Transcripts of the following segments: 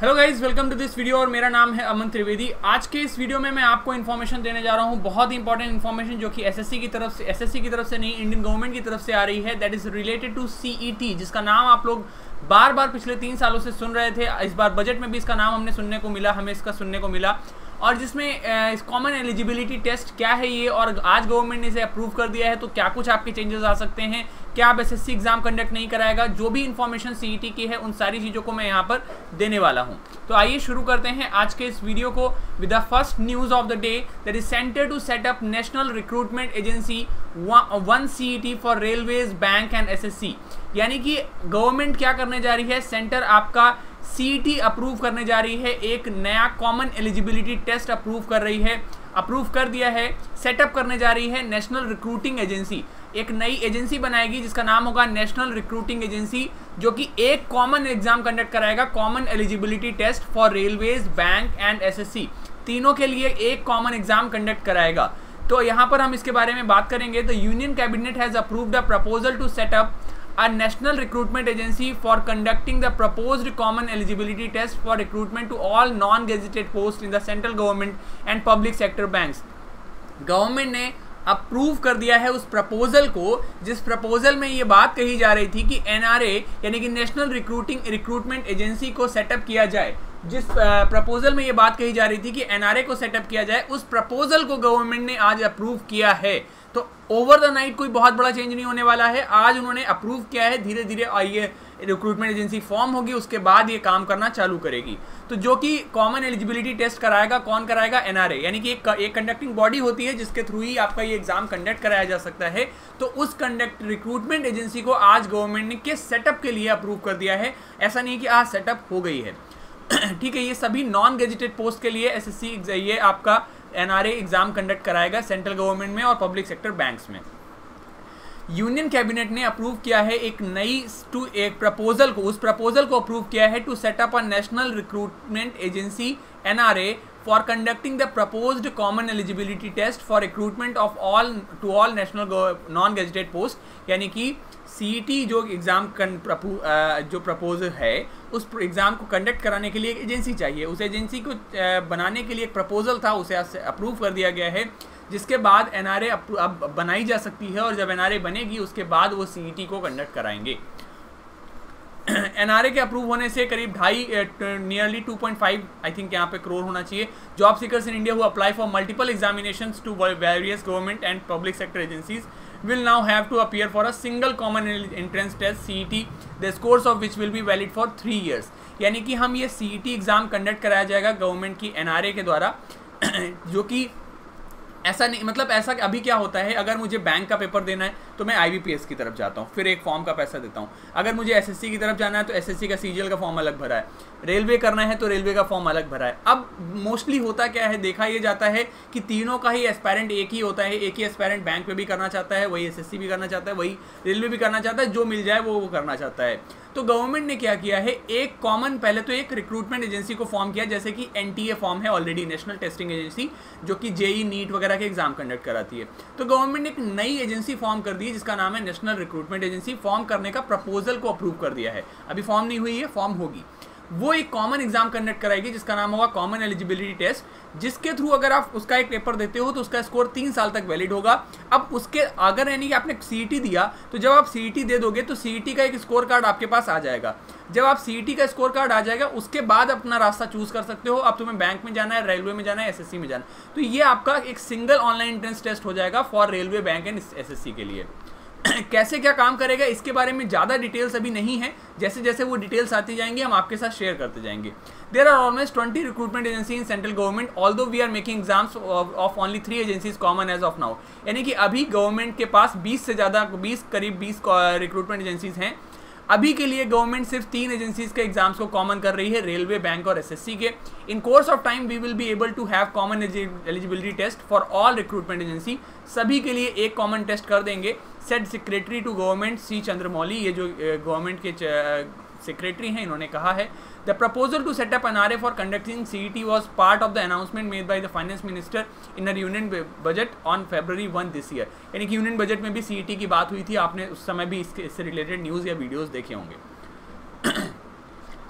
Hello guys, welcome to this video और मेरा नाम है अमन त्रिवेदी। आज के इस वीडियो में मैं आपको इन्फॉर्मेशन देने जा रहा हूँ, बहुत ही इंपॉर्टेंट इन्फॉर्मेशन जो कि एसएससी की तरफ से नहीं, इंडियन गवर्नमेंट की तरफ से आ रही है। That is related to CET, जिसका नाम आप लोग बार बार पिछले 3 सालों से सुन रहे थे। इस बार बजट में भी इसका नाम हमें इसका सुनने को मिला और जिसमें इस कॉमन एलिजिबिलिटी टेस्ट क्या है ये, और आज गवर्नमेंट ने इसे अप्रूव कर दिया है, तो क्या कुछ आपके चेंजेस आ सकते हैं, क्या आप एसएससी एग्जाम कंडक्ट नहीं कराएगा, जो भी इन्फॉर्मेशन सीईटी की है उन सारी चीज़ों को मैं यहाँ पर देने वाला हूँ। तो आइए शुरू करते हैं आज के इस वीडियो को with the first news of the day, that is centre to set up national recruitment agency 1 CET for railways, bank and SSC. यानी कि गवर्नमेंट क्या करने जा रही है, सेंटर आपका सीईटी अप्रूव करने जा रही है, एक नया कॉमन एलिजिबिलिटी टेस्ट अप्रूव कर दिया है, सेटअप करने जा रही है नेशनल रिक्रूटिंग एजेंसी। एक नई एजेंसी बनाएगी जिसका नाम होगा नेशनल रिक्रूटिंग एजेंसी, जो कि एक कॉमन एग्जाम कंडक्ट कराएगा, common eligibility test for railways, bank and SSC. तीनों के लिए एक कॉमन एग्जाम कंडक्ट कराएगा। तो यहाँ पर हम इसके बारे में बात करेंगे। The union cabinet has approved a proposal to set up a national recruitment agency for conducting the proposed common eligibility test for recruitment to all non-gazetted posts in the central government and public sector banks। Government ने approve कर दिया है उस proposal को, जिस proposal में ये बात कही जा रही थी कि एनआरए यानी कि नेशनल रिक्रूटमेंट एजेंसी को सेटअप किया जाए। जिस प्रपोजल में ये बात कही जा रही थी कि एनआरए को सेटअप किया जाए, उस प्रपोजल को गवर्नमेंट ने आज अप्रूव किया है। तो ओवर द नाइट कोई बहुत बड़ा चेंज नहीं होने वाला है, आज उन्होंने अप्रूव किया है। धीरे धीरे ये रिक्रूटमेंट एजेंसी फॉर्म होगी, उसके बाद ये काम करना चालू करेगी। तो जो कि कॉमन एलिजिबिलिटी टेस्ट कराएगा, कौन कराएगा? एनआरए, यानी कि एक कंडक्टिंग बॉडी होती है जिसके थ्रू ही आपका ये एग्जाम कंडक्ट कराया जा सकता है। तो उस रिक्रूटमेंट एजेंसी को आज गवर्नमेंट ने के सेटअप के लिए अप्रूव कर दिया है। ऐसा नहीं कि आज सेटअप हो गई है। ठीक है, ये सभी नॉन गेजेटेड पोस्ट के लिए एसएससी ये आपका एनआरए एग्जाम कंडक्ट कराएगा सेंट्रल गवर्नमेंट में और पब्लिक सेक्टर बैंक्स में। यूनियन कैबिनेट ने अप्रूव किया है एक प्रपोजल को, उस प्रपोजल को अप्रूव किया है to setup a national recruitment agency NRA for conducting the proposed common eligibility test for recruitment of all national non gazetted post. यानी कि सीईटी जो एग्ज़ाम जो प्रपोजल है, उस एग्ज़ाम को कंडक्ट कराने के लिए एक एजेंसी चाहिए। उस एजेंसी को बनाने के लिए एक प्रपोजल था, उसे अप्रूव कर दिया गया है, जिसके बाद एनआरए अब बनाई जा सकती है। और जब एनआरए बनेगी उसके बाद वो सीईटी को कंडक्ट कराएंगे। एनआरए के अप्रूव होने से करीब नियरली 2.5 आई थिंक यहाँ पे करोड़ होना चाहिए job seekers in India who apply for multiple examinations to various government and public sector agencies will now have to appear for a single common entrance test CET, the scores of which will be valid for 3 years। यानी कि हम ये CET exam conduct कराया जाएगा government की NRA के द्वारा, जो कि ऐसा नहीं, मतलब ऐसा अभी क्या होता है, अगर मुझे बैंक का पेपर देना है तो मैं आईबीपीएस की तरफ जाता हूँ, फिर एक फॉर्म का पैसा देता हूँ। अगर मुझे एसएससी की तरफ जाना है तो एसएससी का सीजीएल का फॉर्म अलग भरा है, रेलवे करना है तो रेलवे का फॉर्म अलग भरा है। अब मोस्टली होता क्या है, देखा ये जाता है कि तीनों का ही एस्पायरेंट एक ही होता है। एक ही एस्पायरेंट बैंक में भी करना चाहता है, वही एसएससी भी करना चाहता है, वही रेलवे भी करना चाहता है, जो मिल जाए वो करना चाहता है। तो गवर्नमेंट ने क्या किया है, एक कॉमन पहले तो एक रिक्रूटमेंट एजेंसी को फॉर्म किया, जैसे कि एनटीए फॉर्म है ऑलरेडी, नेशनल टेस्टिंग एजेंसी, जो कि जेई नीट वगैरह के एग्जाम कंडक्ट कराती है। तो गवर्नमेंट ने एक नई एजेंसी फॉर्म कर दी जिसका नाम है नेशनल रिक्रूटमेंट एजेंसी। फॉर्म करने का प्रपोजल को अप्रूव कर दिया है, अभी फॉर्म नहीं हुई है, फॉर्म होगी। वो एक कॉमन एग्जाम कंडक्ट कराएगी जिसका नाम होगा कॉमन एलिजिबिलिटी टेस्ट, जिसके थ्रू अगर आप उसका एक पेपर देते हो तो उसका स्कोर 3 साल तक वैलिड होगा। अब उसके अगर यानी कि आपने सीईटी दिया, तो जब आप सीईटी दे दोगे तो सीईटी का एक स्कोर कार्ड आपके पास आ जाएगा। जब आप सीईटी का स्कोर कार्ड आ जाएगा, उसके बाद अपना रास्ता चूज कर सकते हो। अब तुम्हें बैंक में जाना है, रेलवे में जाना है, एसएससी में जाना है, तो ये आपका एक सिंगल ऑनलाइन एंट्रेंस टेस्ट हो जाएगा for railway, bank and SSC के लिए। कैसे क्या काम करेगा इसके बारे में ज़्यादा डिटेल्स अभी नहीं है, जैसे जैसे वो डिटेल्स आती जाएंगी हम आपके साथ शेयर करते जाएंगे। There are almost 20 recruitment agency in central government, although we are making exams of only 3 agencies common as of now. यानी कि अभी गवर्नमेंट के पास 20 से ज़्यादा करीब 20 रिक्रूटमेंट एजेंसीज हैं। अभी के लिए गवर्नमेंट सिर्फ 3 एजेंसीज के एग्जाम्स को कॉमन कर रही है, रेलवे, बैंक और एसएससी के। In course of time we will be able to have common eligibility test for all recruitment agency. सभी के लिए एक कॉमन टेस्ट कर देंगे, set secretary to government C Chandramouli, ये जो गवर्नमेंट के सेक्रेटरी हैं, इन्होंने कहा है। The proposal to setup NRA for conducting CET was part of the announcement made by the finance minister in the union budget on February 1 this year. यानी कि यूनियन बजट में भी सीईटी की बात हुई थी, आपने उस समय भी इससे रिलेटेड न्यूज़ या वीडियोज़ देखे होंगे।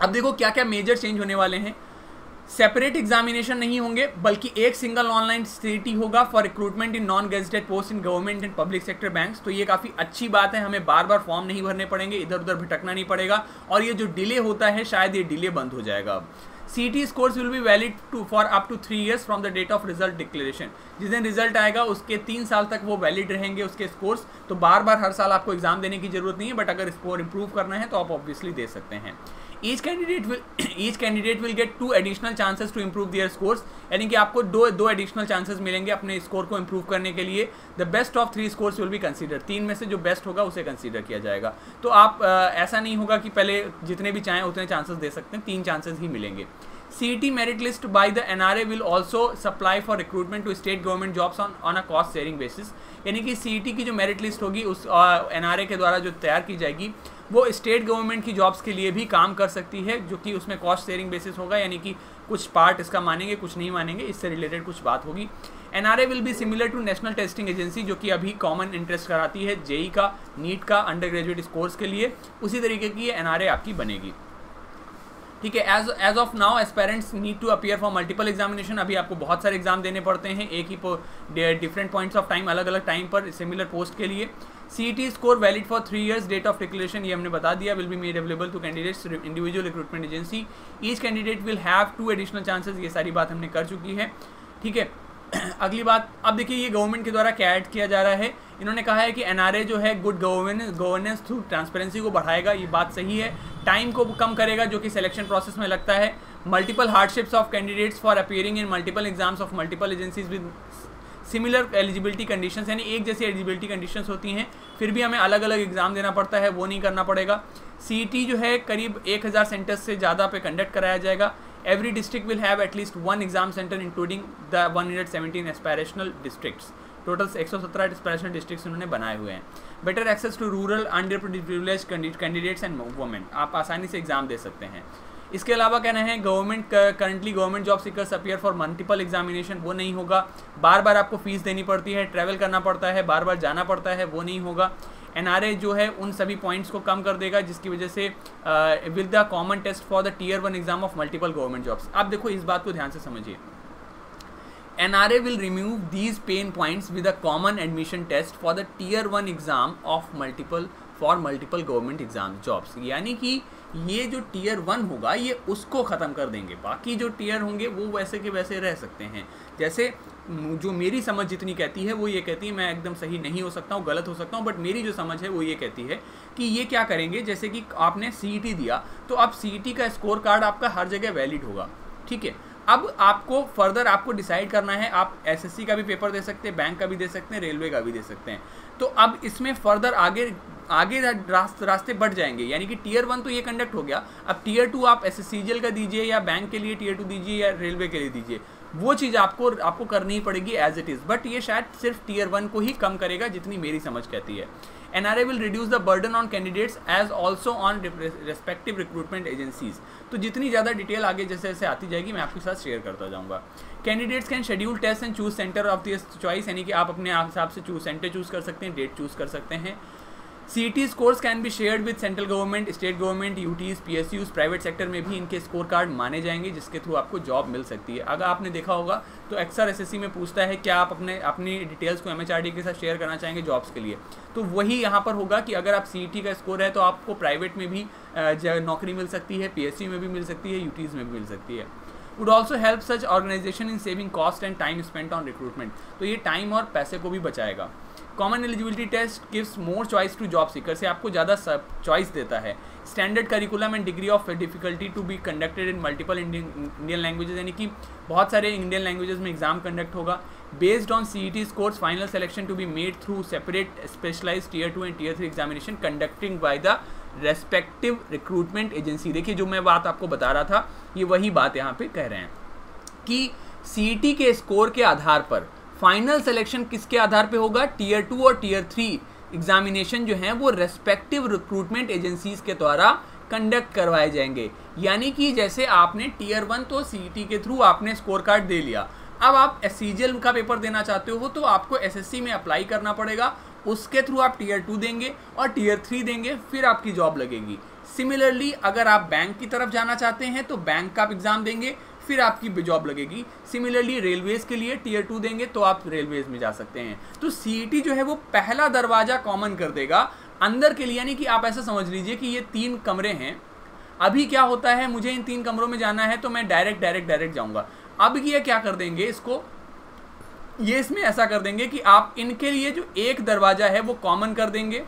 अब देखो क्या क्या मेजर चेंज होने वाले हैं। सेपरेट एग्जामिनेशन नहीं होंगे, बल्कि एक सिंगल ऑनलाइन सीईटी होगा for recruitment in non gazetted post in government and public sector banks. तो ये काफ़ी अच्छी बात है, हमें बार बार फॉर्म नहीं भरने पड़ेंगे, इधर उधर भटकना नहीं पड़ेगा, और ये जो डिले होता है शायद ये डिले बंद हो जाएगा। CET scores will be valid for up to 3 years from the date of result declaration। जिस दिन रिजल्ट आएगा उसके 3 साल तक वो वैलिड रहेंगे उसके स्कोर्स। तो बार बार हर साल आपको एग्जाम देने की जरूरत नहीं है, बट अगर स्कोर इंप्रूव करना है तो आप ऑब्वियसली दे सकते हैं। Each candidate will get 2 additional chances to improve their scores, यानी कि आपको दो एडिशनल चांसेस मिलेंगे अपने स्कोर को इंप्रूव करने के लिए। The best of 3 scores will be consider, 3 में से जो बेस्ट होगा उसे कंसीडर किया जाएगा। तो आप ऐसा नहीं होगा कि पहले जितने भी चाहें उतने चांसेस दे सकते हैं, 3 चांसेस ही मिलेंगे। CET merit list by the NRA will also supply for recruitment to state government jobs on a cost sharing basis। यानी कि CET की जो मेरिट लिस्ट होगी उस NRA के द्वारा जो तैयार की जाएगी वो स्टेट गवर्नमेंट की जॉब्स के लिए भी काम कर सकती है, जो कि उसमें कॉस्ट शेयरिंग बेसिस होगा, यानी कि कुछ पार्ट इसका मानेंगे कुछ नहीं मानेंगे, इससे रिलेटेड कुछ बात होगी। NRA will be similar to national testing agency, जो कि अभी कॉमन इंटरेस्ट कराती है जेई का, नीट का, अंडर ग्रेजुएट कोर्स के लिए, उसी तरीके की ये NRA आपकी बनेगी। ठीक है, as of now aspirants need to appear for multiple examination. अभी आपको बहुत सारे एग्जाम देने पड़ते हैं एक ही डिफरेंट पॉइंट्स ऑफ टाइम, अलग अलग टाइम पर सिमिलर पोस्ट के लिए। CET score valid for 3 years, date of declaration ये हमने बता दिया, will be made available to candidates individual recruitment agency. Each candidate will have 2 additional chances, ये सारी बात हमने कर चुकी है। ठीक है, अगली बात, अब देखिए ये गवर्नमेंट के द्वारा क्या ऐड किया जा रहा है। इन्होंने कहा है कि NRA जो है गुड गवर्नेंस थ्रू ट्रांसपेरेंसी को बढ़ाएगा, ये बात सही है। टाइम को कम करेगा जो कि सिलेक्शन प्रोसेस में लगता है। Multiple hardships of candidates for appearing in multiple exams of multiple agencies with similar eligibility conditions, यानी एक जैसी एलिजिबिलिटी कंडीशंस होती हैं फिर भी हमें अलग अलग एग्जाम देना पड़ता है, वो नहीं करना पड़ेगा। CET जो है करीब 1000 सेंटर्स से ज़्यादा पे कंडक्ट कराया जाएगा। Every district will have at least 1 exam centre including the 117 aspirational districts. Total 117 aspirational districts उन्होंने बनाए हुए हैं। Better access to rural under privilege candidates and women, आप आसानी से एग्जाम दे सकते हैं। इसके अलावा कहना है currently government job seekers appear for multiple examination, वो नहीं होगा। बार बार आपको फीस देनी पड़ती है, ट्रैवल करना पड़ता है, बार बार जाना पड़ता है, वो नहीं होगा। NRA जो है उन सभी पॉइंट्स को कम कर देगा, जिसकी वजह से with the common test for the Tier 1 exam of multiple government jobs. आप देखो इस बात को ध्यान से समझिए। NRA will remove these pain points with a common admission test for the Tier 1 exam of multiple government exam jobs। यानी कि ये जो Tier 1 होगा ये उसको ख़त्म कर देंगे, बाकी जो टीयर होंगे वो वैसे के वैसे रह सकते हैं। जैसे जो मेरी समझ जितनी कहती है वो ये कहती है, मैं एकदम सही नहीं हो सकता हूँ, गलत हो सकता हूँ, बट मेरी जो समझ है वो ये कहती है कि ये क्या करेंगे, जैसे कि आपने CET दिया तो अब CET का स्कोर कार्ड आपका हर जगह वैलिड होगा। ठीक है, अब आपको फर्दर आपको डिसाइड करना है, आप SSC का भी पेपर दे सकते हैं, बैंक का भी दे सकते हैं, रेलवे का भी दे सकते हैं। तो अब इसमें फर्दर आगे रास्ते बढ़ जाएंगे, यानी कि Tier 1 तो ये कंडक्ट हो गया, अब Tier 2 आप SSCGL का दीजिए या बैंक के लिए Tier 2 दीजिए या रेलवे के लिए दीजिए, वो चीज़ आपको करनी पड़ेगी एज इट इज़। बट ये शायद सिर्फ Tier 1 को ही कम करेगा, जितनी मेरी समझ कहती है। NRA will reduce the burden on candidates as also on respective recruitment agencies। तो जितनी ज़्यादा डिटेल आगे जैसे जैसे आती जाएगी मैं आपके साथ शेयर करता जाऊँगा। Candidates can schedule test and choose centre of their choice, यानी कि आप अपने हिसाब से सेंटर चूज़ कर सकते हैं, डेट चूज़ कर सकते हैं। CET scores can be shared with central government, state government, UTs, PSUs, private sector में भी इनके स्कोर कार्ड माने जाएंगे, जिसके थ्रू आपको जॉब मिल सकती है। अगर आपने देखा होगा तो अक्सर SSC में पूछता है क्या आप अपनी डिटेल्स को MHRD के साथ शेयर करना चाहेंगे जॉब्स के लिए, तो वही यहाँ पर होगा कि अगर आप CET का स्कोर है तो आपको प्राइवेट में भी नौकरी मिल सकती है, PSU में भी मिल सकती है, UTs में भी मिल सकती है। Would also help such organisation in saving cost and time spent on recruitment, तो ये टाइम और पैसे को भी बचाएगा। Common eligibility test gives more choice to job seeker, से आपको ज़्यादा चॉइस देता है। Standard curriculum and degree of difficulty to be conducted in multiple Indian languages, यानी कि बहुत सारे इंडियन लैंग्वेजेस में एग्जाम कंडक्ट होगा। Based on CET scores final selection to be made through separate specialised Tier 2 and Tier 3 examination conducting by the respective recruitment agency. देखिए जो मैं बात आपको बता रहा था ये वही बात यहाँ पे कह रहे हैं कि CET के स्कोर के आधार पर फाइनल सिलेक्शन किसके आधार पे होगा, Tier 2 और Tier 3 एग्जामिनेशन जो हैं वो रेस्पेक्टिव रिक्रूटमेंट एजेंसीज के द्वारा कंडक्ट करवाए जाएंगे। यानी कि जैसे आपने Tier 1 तो CET के थ्रू आपने स्कोर कार्ड दे लिया, अब आप SCGL का पेपर देना चाहते हो तो आपको SSC में अप्लाई करना पड़ेगा, उसके थ्रू आप Tier 2 देंगे और Tier 3 देंगे, फिर आपकी जॉब लगेगी। सिमिलरली अगर आप बैंक की तरफ जाना चाहते हैं तो बैंक का आप एग्जाम देंगे, फिर आपकी जॉब लगेगी। सिमिलरली रेलवेज के लिए टियर 2 देंगे तो आप रेलवेज में जा सकते हैं। तो सीईटी जो है वो पहला दरवाजा कॉमन कर देगा अंदर के लिए, यानी कि आप ऐसा समझ लीजिए कि ये 3 कमरे हैं। अभी क्या होता है, मुझे इन 3 कमरों में जाना है तो मैं डायरेक्ट जाऊंगा। अब ये क्या कर देंगे, ये इसमें ऐसा कर देंगे कि आप इनके लिए जो एक दरवाजा है वो कॉमन कर देंगे।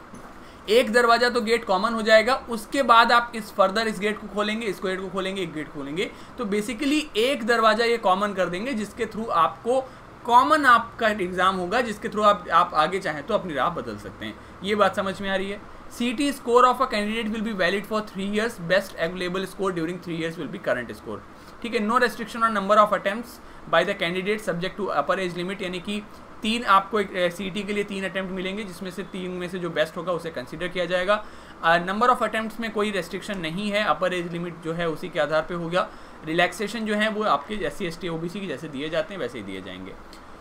एक दरवाजा तो गेट कॉमन हो जाएगा, उसके बाद आप इस गेट को खोलेंगे, इसको गेट को खोलेंगे, एक गेट खोलेंगे। तो बेसिकली एक दरवाजा ये कॉमन कर देंगे जिसके थ्रू आपको कॉमन आपका एग्जाम होगा, जिसके थ्रू आप आगे चाहें तो अपनी राह बदल सकते हैं। ये बात समझ में आ रही है। CET score of a candidate will be valid for 3 years। Best available score during 3 years will be current score. ठीक है। No restriction on number of attempts by the candidate subject to upper age limit, यानी कि 3 आपको CET के लिए 3 attempt मिलेंगे, जिसमें से 3 में से जो बेस्ट होगा उसे कंसीडर किया जाएगा। नंबर ऑफ अटेम्प्ट्स में कोई रेस्ट्रिक्शन नहीं है, अपर एज लिमिट जो है उसी के आधार पे होगा। रिलैक्सेशन जो है वो आपके SC ST OBC की जैसे दिए जाते हैं वैसे ही दिए जाएंगे।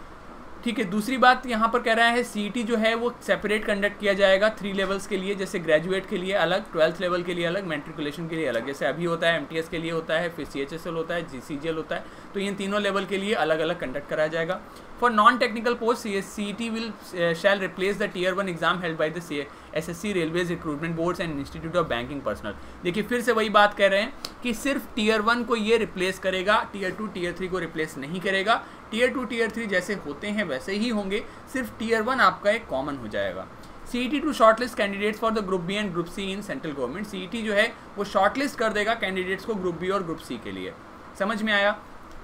ठीक है। दूसरी बात यहाँ पर कह रहा है सीईटी जो है वो सेपरेट कंडक्ट किया जाएगा 3 लेवल्स के लिए, जैसे ग्रेजुएट के लिए अलग, 12th लेवल के लिए अलग, मैट्रिकुलेशन के लिए अलग। जैसे अभी होता है MTS के लिए होता है, फिर CHSL होता है, CGL होता है, तो इन तीनों लेवल के लिए अलग अलग कंडक्ट कराया जाएगा। For non technical post CET will shall replace the Tier 1 exam held by the SSC railways recruitment boards and institute of banking personal. देखिए फिर से वही बात कह रहे हैं कि सिर्फ Tier 1 को ये रिप्लेस करेगा, Tier 2 Tier 3 को रिप्लेस नहीं करेगा। Tier 2 Tier 3 जैसे होते हैं वैसे ही होंगे, सिर्फ Tier 1 आपका एक कॉमन हो जाएगा। CET to shortlist candidates for the group B and group C in central government. CET जो है वो शॉर्टलिस्ट कर देगा कैंडिडेट्स को ग्रुप बी और ग्रुप सी के लिए। समझ में आया?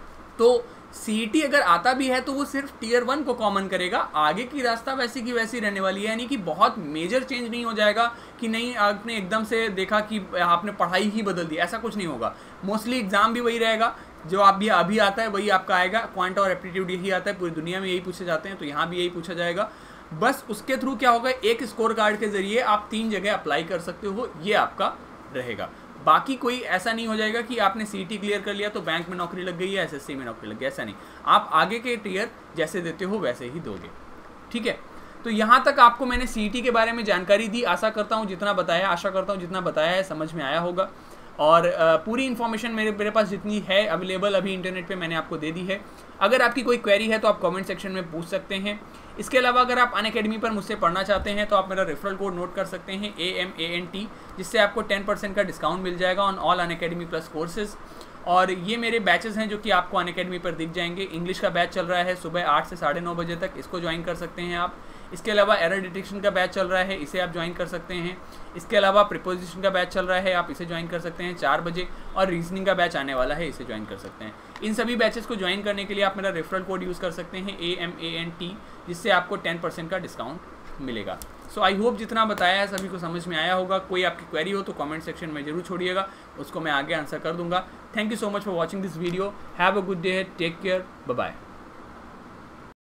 तो सीईटी अगर आता भी है तो वो सिर्फ Tier 1 को कॉमन करेगा, आगे की रास्ता वैसी की वैसी रहने वाली है। यानी कि बहुत मेजर चेंज नहीं हो जाएगा कि नहीं आपने एकदम से देखा कि आपने पढ़ाई ही बदल दी, ऐसा कुछ नहीं होगा। मोस्टली एग्जाम भी वही रहेगा जो अभी आता है वही आपका आएगा। क्वांट और एप्टीट्यूड यही आता है, पूरी दुनिया में यही पूछे जाते हैं, तो यहाँ भी यही पूछा जाएगा। बस उसके थ्रू क्या होगा, एक स्कोर कार्ड के जरिए आप 3 जगह अप्लाई कर सकते हो, ये आपका रहेगा। बाकी कोई ऐसा नहीं हो जाएगा कि आपने सीईटी क्लियर कर लिया तो बैंक में नौकरी लग गई है, SSC में नौकरी लग गई, ऐसा नहीं। आप आगे के टियर जैसे देते हो वैसे ही दोगे। ठीक है। तो यहाँ तक आपको मैंने सीईटी के बारे में जानकारी दी। आशा करता हूँ जितना बताया है समझ में आया होगा। और पूरी इन्फॉर्मेशन मेरे पास जितनी है अवेलेबल अभी इंटरनेट पे मैंने आपको दे दी है। अगर आपकी कोई क्वेरी है तो आप कमेंट सेक्शन में पूछ सकते हैं। इसके अलावा अगर आप अनअकैडमी पर मुझसे पढ़ना चाहते हैं तो आप मेरा रेफरल कोड नोट कर सकते हैं AMANT, जिससे आपको 10% का डिस्काउंट मिल जाएगा on all Unacademy plus courses. और ये मेरे बैचेस हैं जो कि आपको अनअकैडमी पर दिख जाएंगे। इंग्लिश का बैच चल रहा है सुबह 8 से 9:30 बजे तक, इसको ज्वाइन कर सकते हैं आप। इसके अलावा एरर डिटेक्शन का बैच चल रहा है, इसे आप ज्वाइन कर सकते हैं। इसके अलावा प्रीपोजिशन का बैच चल रहा है, आप इसे ज्वाइन कर सकते हैं 4 बजे। और रीजनिंग का बैच आने वाला है, इसे ज्वाइन कर सकते हैं। इन सभी बैचेस को ज्वाइन करने के लिए आप मेरा रेफरल कोड यूज़ कर सकते हैं AMANT, जिससे आपको 10% का डिस्काउंट मिलेगा। सो आई होप जितना बताया है सभी को समझ में आया होगा। कोई आपकी क्वेरी हो तो कमेंट सेक्शन में जरूर छोड़िएगा, उसको मैं आगे आंसर कर दूंगा। Thank you so much for watching this video. Have a good day, take care, bye bye.